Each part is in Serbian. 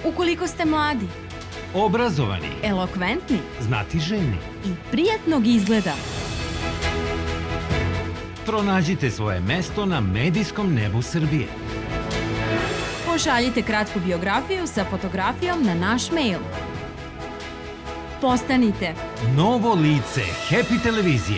Ukoliko ste mladi, obrazovani, elokventni znatiželjni i prijatnog izgleda, pronađite svoje mesto na medijskom nebu Srbije. Pošaljite kratku biografiju sa fotografijom na naš mail. Postanite novo lice Happy televizije.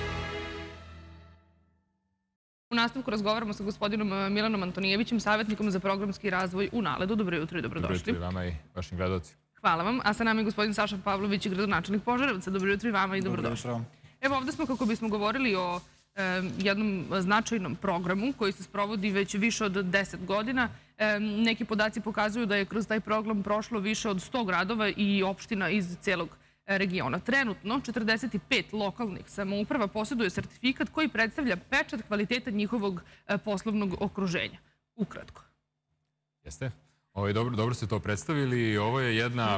U nastavku razgovaramo sa gospodinom Milanom Antonijevićem, savjetnikom za programski razvoj u Naledu. Dobro jutro i dobrodošli. Dobro jutro i vama i vašim gledalcima. Hvala vam. A sa nama je gospodin Saša Pavlović, gradonačelnik Požarevca. Dobro jutro i vama i dobrodošli. Evo, ovdje smo kako bismo govorili o jednom značajnom programu koji se sprovodi već više od 10 godina. Neki podaci pokazuju da je kroz taj program prošlo više od 100 gradova i opština iz celog regiona. Trenutno 45 lokalnih samouprava posjeduje sertifikat koji predstavlja pečat kvaliteta njihovog poslovnog okruženja. Ukratko. Jeste. Dobro ste to predstavili. Ovo je jedna...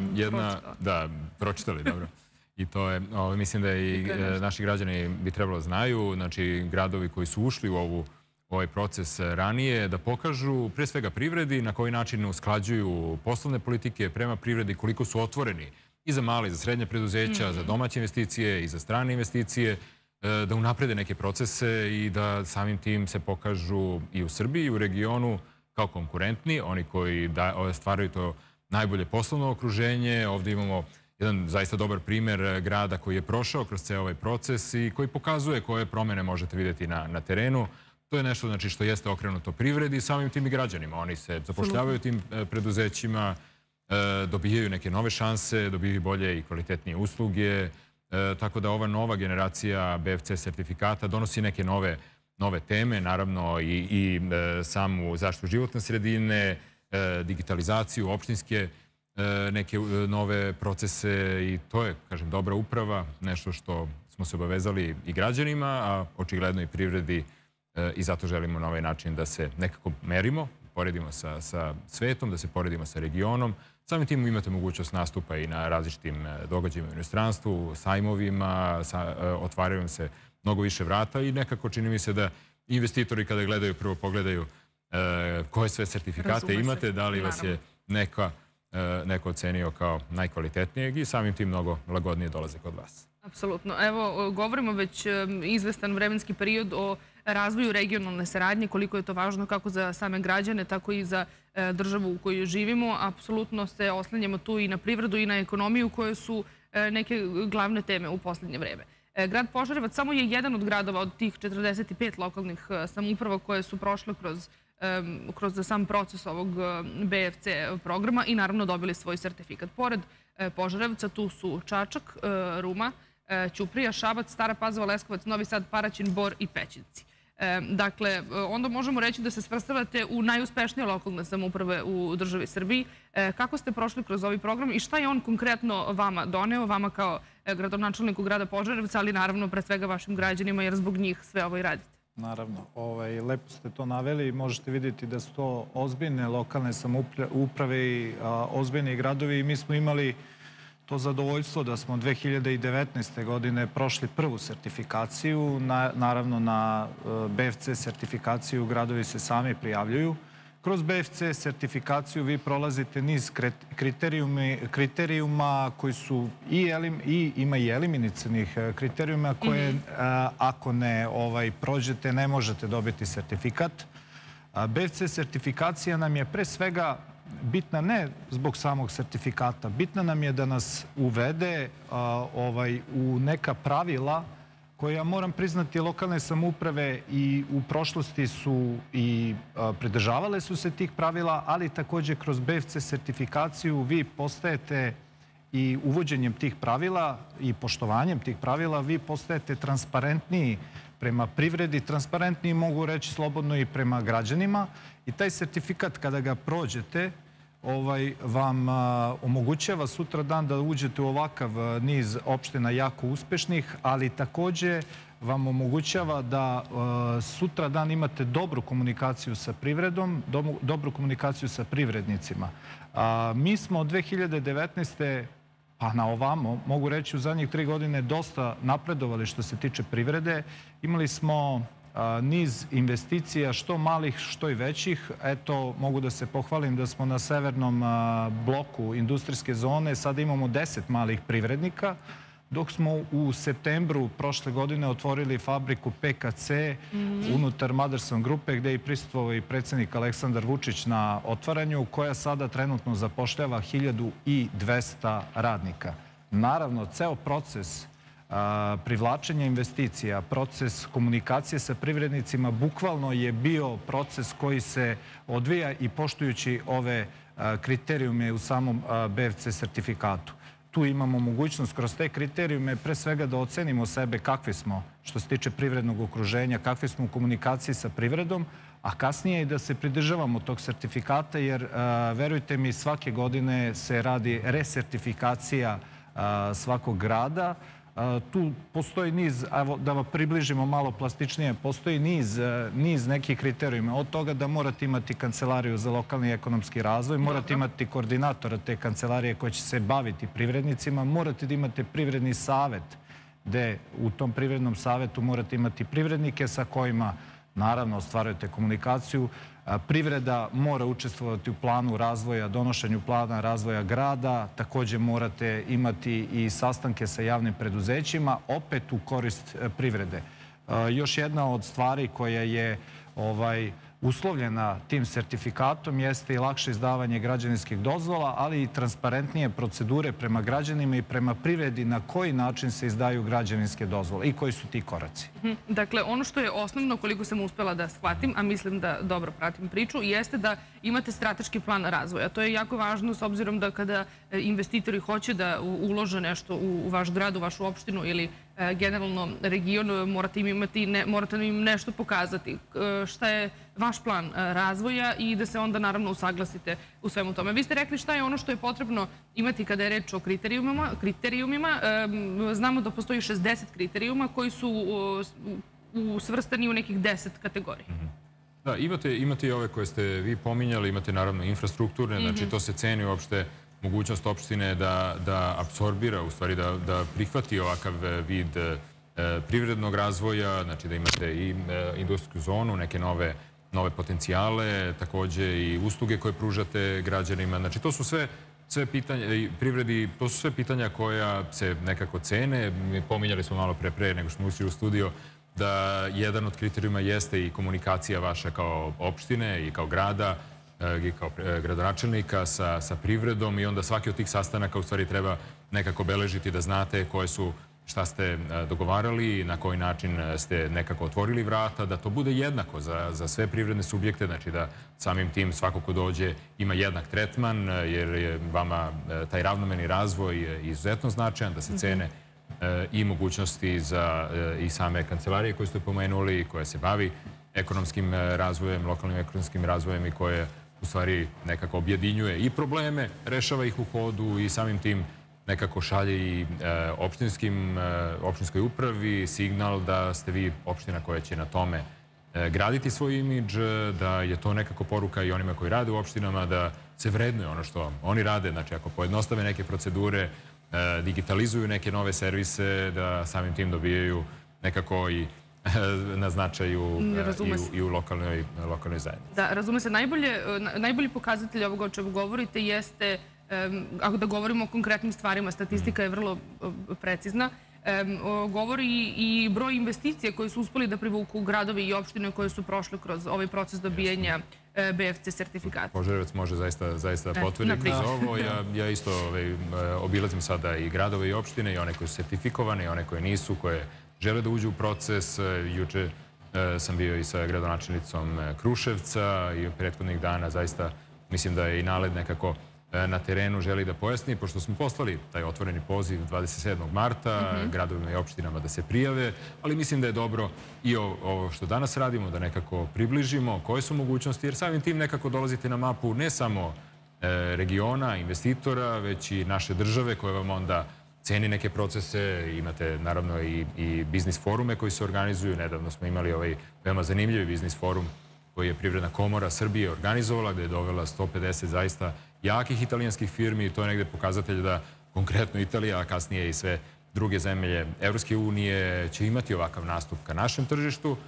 Da, pročitali, dobro. I to je, mislim da i naši građani bi trebalo znaju, znači gradovi koji su ušli u ovaj proces ranije, da pokažu pre svega privredi na koji način usklađuju poslovne politike prema privredi, koliko su otvoreni i za male i za srednje preduzeća, za domaće investicije i za strane investicije, da unaprede neke procese i da samim tim se pokažu i u Srbiji i u regionu kao konkurentni, oni koji stvaraju to najbolje poslovno okruženje. Ovdje imamo jedan zaista dobar primjer grada koji je prošao kroz ceo ovaj proces i koji pokazuje koje promjene možete vidjeti na terenu. To je nešto znači, što jeste okrenuto privredi i samim tim i građanima. Oni se zapošljavaju tim preduzećima, dobijaju neke nove šanse, dobijaju bolje i kvalitetnije usluge. Tako da ova nova generacija BFC sertifikata donosi neke nove teme, naravno i samu zaštitu životne sredine, digitalizaciju, opštinske neke nove procese i to je, kažem, dobra uprava, nešto što smo se obavezali i građanima, a očigledno i privredi i zato želimo na ovaj način da se nekako merimo, poredimo sa svetom, da se poredimo sa regionom. Samim tim imate mogućnost nastupa i na različitim događajima u inostranstvu, sajmovima, otvaraju se mnogo više vrata i nekako čini mi se da investitori kada gledaju, prvo pogledaju koje sve sertifikate imate, da li vas je neko ocenio kao najkvalitetnijeg i samim tim mnogo lagodnije dolaze kod vas. Apsolutno. Evo, govorimo već izvestan vremenski period o razvoju regionalne saradnje, koliko je to važno kako za same građane, tako i za državu u kojoj živimo. Apsolutno se oslanjamo tu i na privredu i na ekonomiju koje su neke glavne teme u posljednje vreme. Grad Požarevac samo je jedan od gradova od tih 45 lokalnih samouprava koje su prošle kroz sam proces ovog BFC programa i naravno dobili svoj sertifikat. Pored Požarevca tu su Čačak, Ruma, Ćuprija, Šabac, Stara Pazova, Leskovac, Novi Sad, Paraćin, Bor i Pećinci. Dakle, onda možemo reći da se svrstavate u najuspešnije lokalne samouprave u državi Srbiji. Kako ste prošli kroz ovaj program i šta je on konkretno vama doneo, vama kao gradonačelniku grada Požarevca, ali naravno pre svega vašim građanima jer zbog njih sve ovo i radite? Naravno. Lepo ste to naveli. Možete vidjeti da su to ozbiljne lokalne samouprave i ozbiljni gradovi i mi smo imali to zadovoljstvo da smo 2019. godine prošli prvu sertifikaciju. Naravno, na BFC sertifikaciju gradovi se sami prijavljuju. Kroz BFC sertifikaciju vi prolazite niz kriterijuma koji su ima i eliminacionih kriterijuma koje ako ne prođete ne možete dobiti sertifikat. BFC sertifikacija nam je pre svega bitna ne zbog samog sertifikata. Bitna nam je da nas uvede u neka pravila koja, moram priznati, lokalne samouprave i u prošlosti su i pridržavale su se tih pravila, ali također kroz BFC sertifikaciju vi postajete i uvođenjem tih pravila i poštovanjem tih pravila vi postajete transparentniji prema privredi, transparentniji mogu reći slobodno i prema građanima i taj sertifikat kada ga prođete vam omogućava sutra dan da uđete u ovakav niz opština jako uspešnih, ali također vam omogućava da sutra dan imate dobru komunikaciju sa privredom, dobru komunikaciju sa privrednicima. Mi smo od 2019. pa na ovamo, mogu reći u zadnjih 3 godine dosta napredovali što se tiče privrede. Imali smo niz investicija, što malih, što i većih. Eto, mogu da se pohvalim da smo na severnom bloku industrijske zone. Sada imamo 10 malih privrednika, dok smo u septembru prošle godine otvorili fabriku PKC unutar Motherson grupe, gde je prisustvovao i predsjednik Aleksandar Vučić na otvaranju, koja sada trenutno zapošljava 1200 radnika. Naravno, ceo proces privlačenja investicija, proces komunikacije sa privrednicima bukvalno je bio proces koji se odvija i poštujući ove kriterijume u samom BFC sertifikatu. Tu imamo mogućnost kroz te kriterijume pre svega da ocenimo sebe kakvi smo što se tiče privrednog okruženja, kakvi smo u komunikaciji sa privredom, a kasnije i da se pridržavamo tog sertifikata, jer verujte mi, svake godine se radi resertifikacija svakog grada. Tu postoji niz, evo da vam približimo malo plastičnije, postoji niz nekih kriterijuma. Od toga da morate imati kancelariju za lokalni i ekonomski razvoj, morate imati koordinatora te kancelarije koja će se baviti privrednicima, morate da imate privredni savet, gde u tom privrednom savetu morate imati privrednike sa kojima naravno ostvarujete komunikaciju. Privreda mora učestvovati u planu razvoja, donošenju plana razvoja grada. Također morate imati i sastanke sa javnim preduzećima, opet u korist privrede. Još jedna od stvari koja je uslovljena tim sertifikatom jeste i lakše izdavanje građevinskih dozvola, ali i transparentnije procedure prema građanima i prema privredi na koji način se izdaju građevinske dozvole i koji su ti koraci. Dakle, ono što je osnovno, koliko sam uspela da shvatim, a mislim da dobro pratim priču, jeste da imate strateški plan razvoja. To je jako važno s obzirom da kada investitori hoće da ulože nešto u vaš grad, u vašu opštinu ili generalno region, morate im nešto pokazati. Šta je vaš plan razvoja i da se onda naravno usaglasite u svemu tome. Vi ste rekli šta je ono što je potrebno imati kada je reč o kriterijumima. Znamo da postoji 60 kriterijuma koji su svrstani u nekih 10 kategorija. Da, imate i ove koje ste vi pominjali, imate naravno infrastrukturne, znači to se ceni uopšte mogućnost opštine da apsorbira, u stvari da prihvati ovakav vid privrednog razvoja, znači da imate i industrijsku zonu, neke nove potencijale, takođe i usluge koje pružate građanima. Znači to su sve pitanja, privredi, to su sve pitanja koja se nekako cene. Pominjali smo malo pre nego što smo ušli u studio da jedan od kriterijuma jeste i komunikacija vaša kao opštine i kao grada, i kao gradonačelnika sa privredom, i onda svaki od tih sastanaka u stvari treba nekako beležiti da znate šta ste dogovarali, na koji način ste nekako otvorili vrata, da to bude jednako za sve privredne subjekte, znači da samim tim svako ko dođe ima jednak tretman, jer je vama taj ravnomerni razvoj izuzetno značajan, da se cene i mogućnosti za i same kancelarije koje ste pomenuli, koja se bavi ekonomskim razvojem, lokalnim ekonomskim razvojem i koje u stvari nekako objedinjuje i probleme, rešava ih u hodu i samim tim nekako šalje i opštinskoj upravi signal da ste vi opština koja će na tome graditi svoj imidž, da je to nekako poruka i onima koji rade u opštinama, da se vrednuje ono što oni rade. Znači, ako pojednostave neke procedure, digitalizuju neke nove servise, da samim tim dobijaju nekako i na značaju i u lokalnoj zajednici. Da, razume se. Najbolji pokazatelj ovoga o čemu govorite jeste, ako da govorimo o konkretnim stvarima, statistika je vrlo precizna, govori i broj investicija koje su uspeli da privuku gradovi i opštine koje su prošle kroz ovaj proces dobijanja BFC sertifikata. Požarevac može zaista da potvrdi kroz ovo. Ja isto obilazim sada i gradove i opštine, i one koje su sertifikovane i one koje nisu, koje žele da uđu u proces. Juče sam bio i sa gradonačelnicom Kruševca i prethodnih dana zaista mislim da je i NALED nekako na terenu želi da pojasni, pošto smo poslali taj otvoreni poziv 27. marta gradovima i opštinama da se prijave, ali mislim da je dobro i ovo što danas radimo, da nekako približimo koje su mogućnosti, jer samim tim nekako dolazite na mapu ne samo regiona, investitora, već i naše države koje vam onda ceni neke procese. Imate naravno i biznis forume koji se organizuju. Nedavno smo imali ovaj veoma zanimljivi biznis forum koji je Privredna komora Srbije organizovala, gde je dovela 150 zaista jakih italijanskih firmi, i to je negde pokazatelj da konkretno Italija, a kasnije i sve druge zemlje Evropske unije će imati ovakav nastup ka našem tržištu.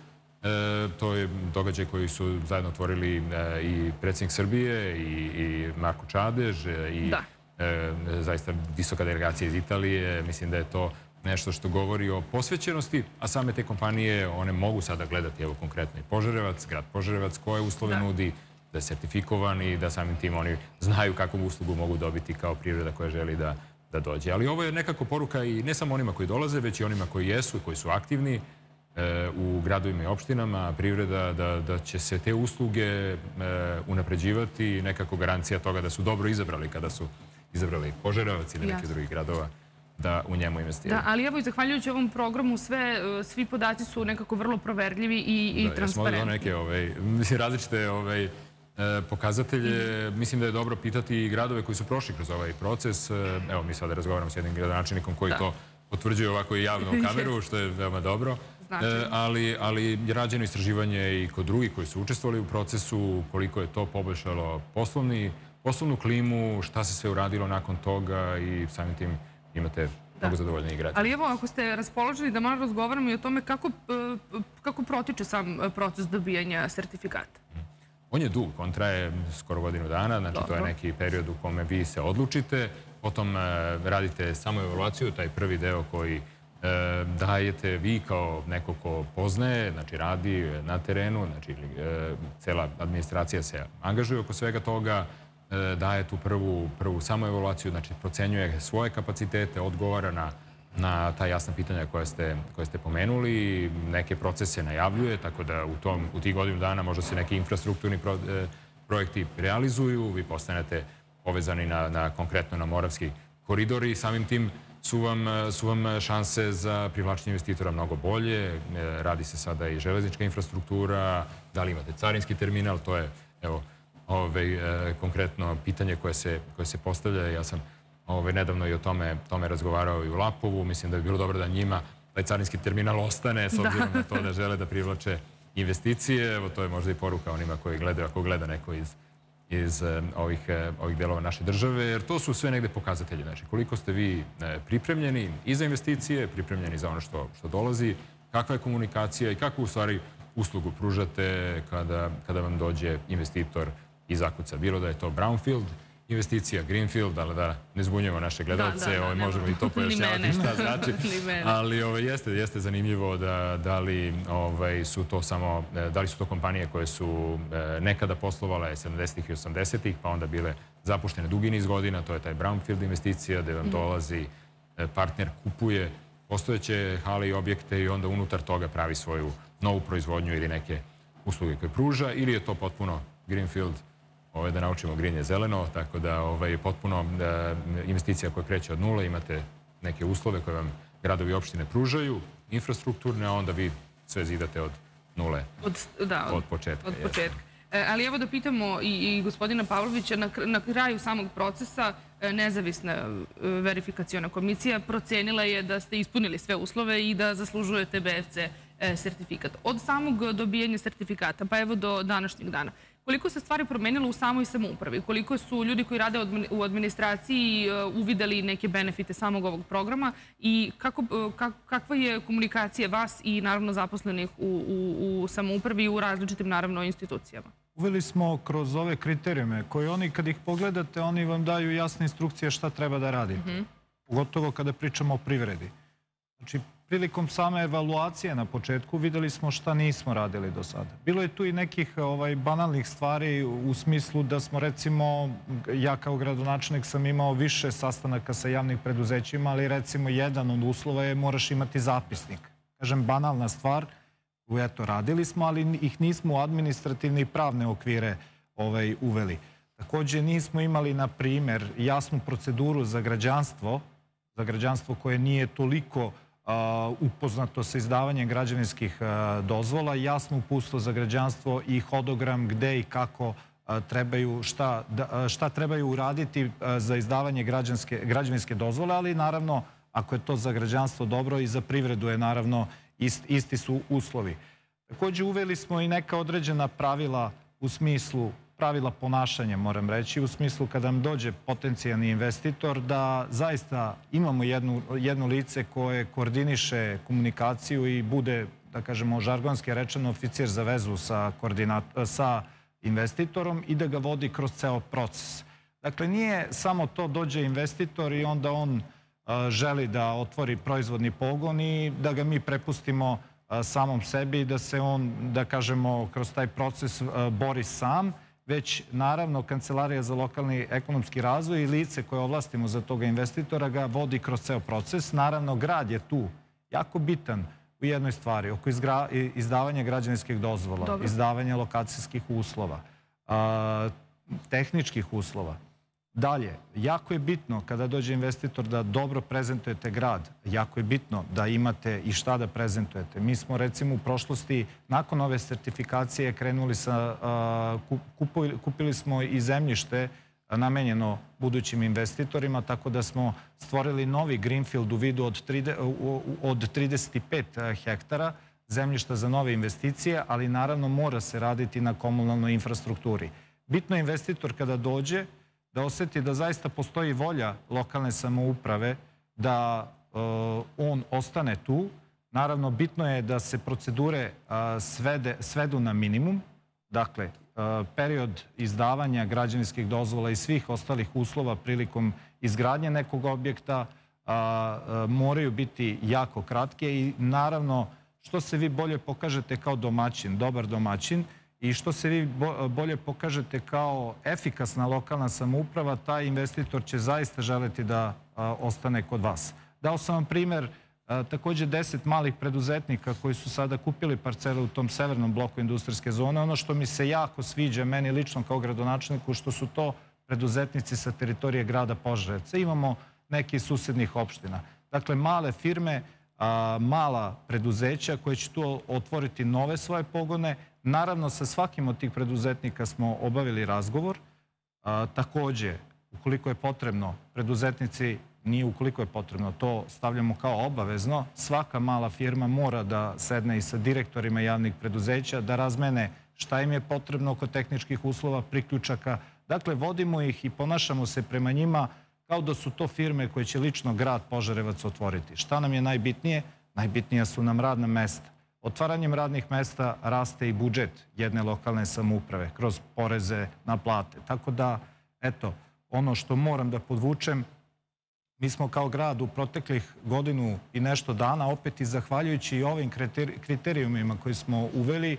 To je događaj koji su zajedno otvorili i predsjednik Srbije i Marko Čadež i zaista visoka delegacija iz Italije. Mislim da je to nešto što govori o posvećenosti, a same te kompanije, one mogu sada gledati, evo konkretno i Požarevac, grad Požarevac, koje uslove nudi, da je sertifikovan i da samim tim oni znaju kakvu uslugu mogu dobiti kao privreda koja želi da dođe. Ali ovo je nekako poruka i ne samo onima koji dolaze, već i onima koji jesu, koji su aktivni u gradovima i opštinama, privreda, da će se te usluge unapređivati, nekako garancija toga da su dobro izabrali kada su izabrali Požarevac ili neki drugih gradova, da u njemu investiraju. Da, ali evo i zahvaljujući ovom programu svi podaci su nekako vrlo proverljivi i transparentni. Smo neke različite pokazatelje. Mislim da je dobro pitati i gradove koji su prošli kroz ovaj proces. Evo, mi sada razgovaramo s jednim gradonačelnikom koji to potvrđuje ovako i javno u kameru, što je veoma dobro. Ali je rađeno istraživanje i kod drugih koji su učestvovali u procesu, koliko je to poboljšalo poslovnu klimu, šta se sve uradilo nakon toga i samim tim imate mnogo zadovoljnijih građana. Ali evo, ako ste raspoloženi da malo razgovaramo i o tome kako protiče sam proces dobijanja sertifikata. On je dug, on traje skoro godinu dana, znači to je neki period u kome vi se odlučite, potom radite samo evaluaciju, taj prvi deo koji dajete vi kao neko ko poznaje, znači radi na terenu, znači cela administracija se angažuje oko svega toga, daje tu prvu samoevaluaciju, znači procenjuje svoje kapacitete, odgovara na ta jasna pitanja koje ste pomenuli, neke procese najavljuje, tako da u tih godinu dana možda se neki infrastrukturni projekti realizuju, vi postanete povezani konkretno na Moravski koridor i samim tim su vam šanse za privlačenje investitora mnogo bolje. Radi se sada i železnička infrastruktura, da li imate carinski terminal, to je konkretno pitanje koje se postavlja. Ja sam nedavno i o tome razgovarao i u Lapovu. Mislim da bi bilo dobro da njima taj carinski terminal ostane, s obzirom na to da žele da privlače investicije. Evo, to je možda i poruka onima koji gledaju, ako gleda neko iz ovih delova naše države, jer to su sve negde pokazatelji. Znači, koliko ste vi pripremljeni i za investicije, pripremljeni za ono što dolazi, kakva je komunikacija i kakvu u stvari uslugu pružate kada vam dođe investitor i zakuca. Bilo da je to brownfield investicija, greenfield, ali da ne zbunjujemo naše gledalce, možemo i to pojašnjavati šta znači. Ali jeste zanimljivo da li su to kompanije koje su nekada poslovale 70-ih i 80-ih, pa onda bile zapuštene dugi niz godina, to je taj brownfield investicija gde vam dolazi partner, kupuje postojeće hale i objekte i onda unutar toga pravi svoju novu proizvodnju ili neke usluge koje pruža, ili je to potpuno greenfield, da naučimo green je zeleno, tako da je potpuno investicija koja kreće od nule, imate neke uslove koje vam gradovi i opštine pružaju, infrastrukturne, a onda vi sve zidate od nule, od početka. Ali evo da pitamo i gospodina Pavlovića, na kraju samog procesa nezavisna verifikaciona komisija procenila je da ste ispunili sve uslove i da zaslužujete BFC sertifikat. Od samog dobijanja sertifikata pa evo do današnjeg dana. Koliko se stvari promenilo u samoj samoupravi? Koliko su ljudi koji rade u administraciji uvideli neke benefite samog ovog programa i kakva je komunikacija vas i naravno zaposlenih u samoupravi i u različitim naravno institucijama? Uveli smo kroz ove kriterijume koje oni kad ih pogledate oni vam daju jasne instrukcije šta treba da radite. Pogotovo kada pričamo o privredi. Znači, prilikom same evaluacije na početku videli smo šta nismo radili do sada. Bilo je tu i nekih banalnih stvari u smislu da smo recimo, ja kao gradonačelnik sam imao više sastanaka sa javnim preduzećima, ali recimo jedan od uslova je moraš imati zapisnik. Kažem, banalna stvar, eto, radili smo, ali ih nismo u administrativne i pravne okvire uveli. Također nismo imali, na primjer, jasnu proceduru za građanstvo koje nije toliko upoznato sa izdavanjem građevinskih dozvola, jasno uputstvo za građanstvo i hodogram gde i kako trebaju, šta trebaju uraditi za izdavanje građevinske dozvole, ali naravno, ako je to za građanstvo dobro i za privredu je naravno isti su uslovi. Također uveli smo i neka određena pravila u smislu pravila ponašanja, moram reći, u smislu kada nam dođe potencijalni investitor, da zaista imamo jedno lice koje koordiniše komunikaciju i bude da kažemo žargonski rečeno, oficir za vezu sa investitorom i da ga vodi kroz ceo proces. Dakle, nije samo to dođe investitor i onda on želi da otvori proizvodni pogon i da ga mi prepustimo samom sebi i da se on, da kažemo, kroz taj proces bori sam, već naravno Kancelarija za lokalni ekonomski razvoj i lice koje ovlastimo za toga investitora ga vodi kroz ceo proces. Naravno, grad je tu jako bitan u jednoj stvari, oko izdavanja građevinskih dozvola, izdavanja lokacijskih uslova, tehničkih uslova. Dalje, jako je bitno kada dođe investitor da dobro prezentujete grad. Jako je bitno da imate i šta da prezentujete. Mi smo recimo u prošlosti, nakon ove sertifikacije, krenuli kupili smo i zemljište namenjeno budućim investitorima, tako da smo stvorili novi greenfield u vidu od 35 hektara zemljišta za nove investicije, ali naravno mora se raditi na komunalnoj infrastrukturi. Bitno je investitor kada dođe da osjeti da zaista postoji volja lokalne samouprave da on ostane tu. Naravno, bitno je da se procedure svedu na minimum. Dakle, period izdavanja građevinskih dozvola i svih ostalih uslova prilikom izgradnje nekog objekta moraju biti jako kratke i naravno što se vi bolje pokažete kao domaćin, dobar domaćin, i što se vi bolje pokažete kao efikasna lokalna samouprava, taj investitor će zaista želeti da ostane kod vas. Dao sam vam primjer također 10 malih preduzetnika koji su sada kupili parcele u tom severnom bloku industrijske zone. Ono što mi se jako sviđa, meni lično kao gradonačelniku, što su to preduzetnici sa teritorije grada Požarevca. Imamo neki susednih opština. Dakle, male firme, mala preduzeća koje će tu otvoriti nove svoje pogone. Naravno, sa svakim od tih preduzetnika smo obavili razgovor. Također, ukoliko je potrebno, preduzetnici, nije ukoliko je potrebno, to stavljamo kao obavezno, svaka mala firma mora da sedne i sa direktorima javnih preduzeća, da razmene šta im je potrebno oko tehničkih uslova, priključaka. Dakle, vodimo ih i ponašamo se prema njima kao da su to firme koje će lično grad Požarevac otvoriti. Šta nam je najbitnije? Najbitnija su nam radna mesta. Otvaranjem radnih mesta raste i budžet jedne lokalne samouprave kroz poreze na plate. Tako da, eto, ono što moram da podvučem, mi smo kao grad u proteklih godinu i nešto dana, opet i zahvaljujući i ovim kriterijumima koji smo uveli,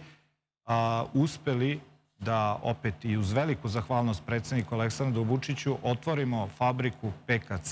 uspeli da opet i uz veliku zahvalnost predsjedniku Aleksandru Vučiću otvorimo fabriku PKC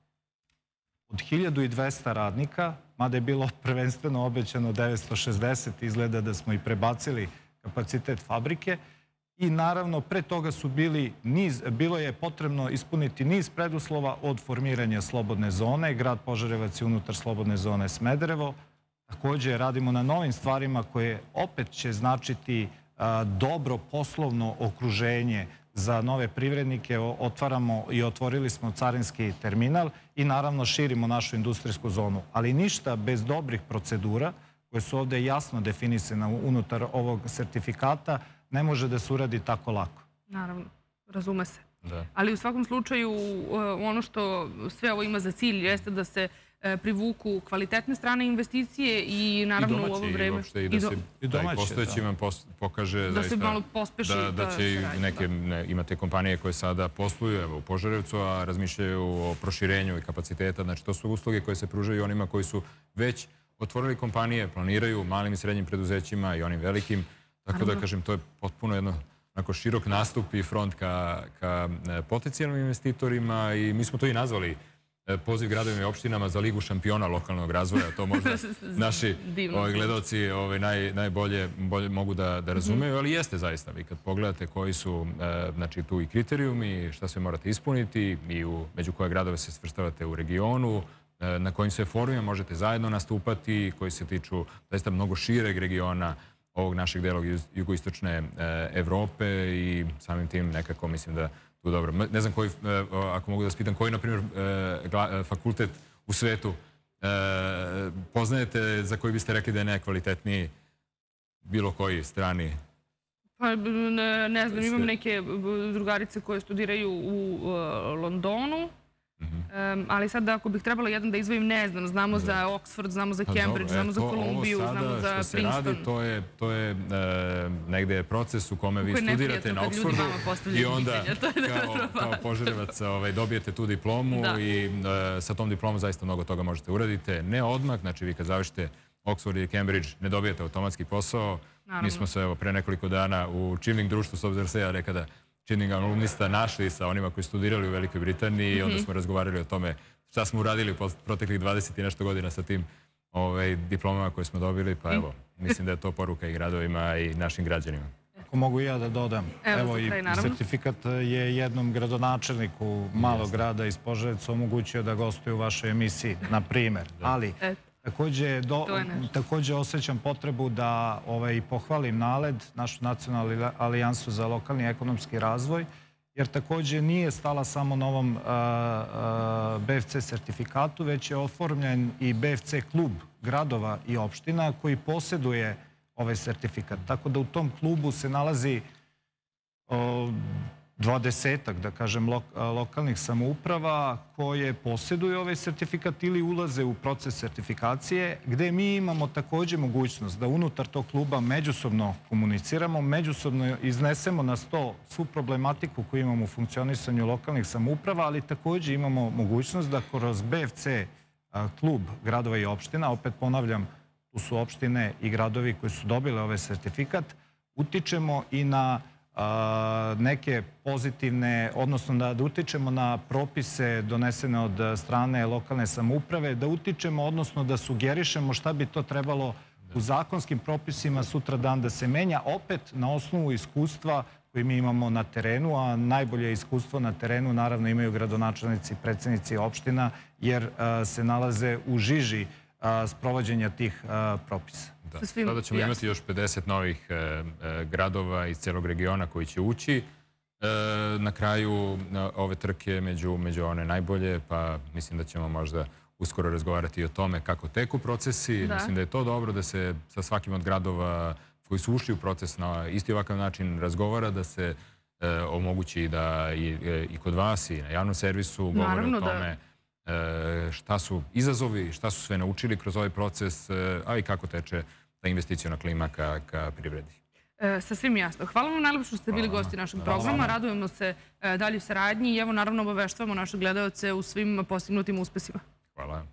od 1200 radnika, mada je bilo prvenstveno obećano 960, izgleda da smo i prebacili kapacitet fabrike. I naravno, pre toga su bilo je potrebno ispuniti niz preduslova od formiranja slobodne zone. Grad Požarevac je unutar slobodne zone Smederevo. Također radimo na novim stvarima koje opet će značiti dobro poslovno okruženje za nove privrednike. Otvaramo i otvorili smo carinski terminal i naravno širimo našu industrijsku zonu. Ali ništa bez dobrih procedura koje su ovdje jasno definisane unutar ovog sertifikata ne može da se uradi tako lako. Naravno, razume se. Ali u svakom slučaju ono što sve ovo ima za cilj jeste da se privuku kvalitetne strane investicije i naravno u ovo vreme... I da se i postojeći vam pokaže da se malo pospeši da će neke, imate kompanije koje sada posluju u Požarevcu, a razmišljaju o proširenju i kapaciteta. Znači, to su usluge koje se pružaju onima koji su već otvorili kompanije, planiraju malim i srednjim preduzećima i onim velikim. Tako da, kažem, to je potpuno jedno širok nastup i front ka potencijalnim investitorima i mi smo to i nazvali poziv gradovima i opštinama za Ligu šampiona lokalnog razvoja. To možda naši gledalci najbolje mogu da razumeju, ali jeste zaista. Vi kad pogledate koji su tu i kriterijumi, šta sve morate ispuniti i među koje gradove se svrstavate u regionu, na kojim sve forumima možete zajedno nastupati, koji se tiču zaista mnogo šireg regiona ovog našeg dela jugoistočne Evrope i samim tim nekako mislim da tu dobro. Ne znam koji, ako mogu da vas pitam, koji, na primjer, fakultet u svetu poznajete za koji biste rekli da je najkvalitetniji bilo koji strani? Pa ne znam, imam neke drugarice koje studiraju u Londonu. Ali sad ako bih trebala jedan da izdvojim, ne znam, znamo za Oxford, znamo za Cambridge, znamo za Kolumbiju, znamo za Princeton. Ovo sada što se radi, to je negde proces u kome vi studirate na Oxfordu i onda kao Požarevac dobijete tu diplomu i sa tom diplomom zaista mnogo toga možete uraditi. Ne odmah, znači vi kad završite Oxford i Cambridge ne dobijete automatski posao. Mi smo se pre nekoliko dana u Chilling društvu, s obzirom da se ja nekada Chilling alumnista našli sa onima koji studirali u Velikoj Britaniji i onda smo razgovarali o tome šta smo uradili proteklih 20 i nešto godina sa tim diplomama koje smo dobili, pa evo, mislim da je to poruka i gradovima i našim građanima. Ako mogu ja da dodam, evo i sertifikat je jednom gradonačelniku malog grada iz Požarevca omogućio da gostuje u vašoj emisiji, na primer, ali također osjećam potrebu da pohvalim NALED, našu nacionalnu alijansu za lokalni ekonomski razvoj, jer također nije stala samo na ovom BFC sertifikatu, već je oformljen i BFC klub gradova i opština koji posjeduje ovaj sertifikat. Tako da u tom klubu se nalazi 20-ak, da kažem, lokalnih samouprava koje posjeduju ovaj sertifikat ili ulaze u proces sertifikacije, gde mi imamo također mogućnost da unutar tog kluba međusobno komuniciramo, međusobno iznesemo na sto svu problematiku koju imamo u funkcionisanju lokalnih samouprava, ali također imamo mogućnost da kroz BFC klub gradova i opština, opet ponavljam, tu su opštine i gradovi koji su dobili ovaj sertifikat, utičemo i na neke pozitivne, odnosno da utičemo na propise donesene od strane lokalne samouprave, da utičemo, odnosno da sugerišemo šta bi to trebalo u zakonskim propisima sutra dan da se menja, opet na osnovu iskustva koje mi imamo na terenu, a najbolje iskustvo na terenu naravno imaju gradonačelnici, predsjednici opština, jer se nalaze u žiži sprovođenja tih propisa. Sada ćemo imati još 50 novih gradova iz celog regiona koji će ući na kraju ove trke među one najbolje, pa mislim da ćemo možda uskoro razgovarati i o tome kako teku procesi. Mislim da je to dobro da se sa svakim od gradova koji su ušli u proces na isti ovakav način razgovara, da se omogući da i kod vas i na javnom servisu govore o tome šta su izazovi, šta su sve naučili kroz ovaj proces, a i kako teče ta investiciona klima ka privredi. Sasvim jasno. Hvala vam najlepše što ste bili gosti našeg programa. Radujemo se dalje saradnji i evo naravno obaveštavamo naše gledalce u svim postignutim uspesima. Hvala.